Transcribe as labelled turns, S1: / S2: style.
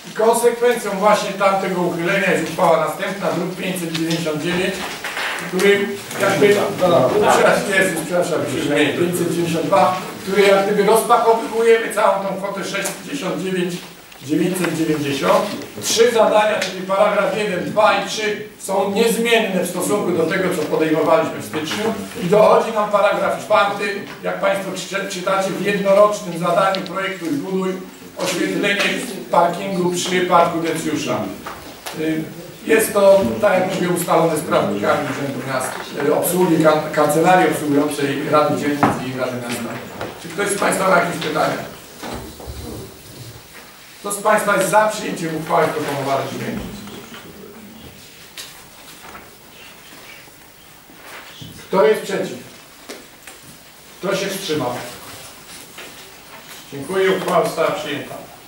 S1: Konsekwencją właśnie tamtego uchylenia jest uchwała następna, druk 599, który jakby, przepraszam, 592, który jak gdyby rozpakowujemy całą tą kwotę 69 990. Trzy zadania, czyli paragraf 1, 2 i 3 są niezmienne w stosunku do tego, co podejmowaliśmy w styczniu i dochodzi nam paragraf 4, jak Państwo czytacie, w jednorocznym zadaniu projektu zbuduj oświetlenie parkingu przy Parku Decjusza. Jest to, tak jak mówię, ustalone z prawnikami Urzędu Miasta, obsługi, kancelarii obsługującej Rady Dzielnicy i Rady Miasta. Czy ktoś z Państwa ma jakieś pytania? Kto z Państwa jest za przyjęciem uchwały proponowanej brzmieniu? Kto jest przeciw? Kto się wstrzymał? Dziękuję, uchwała została przyjęta.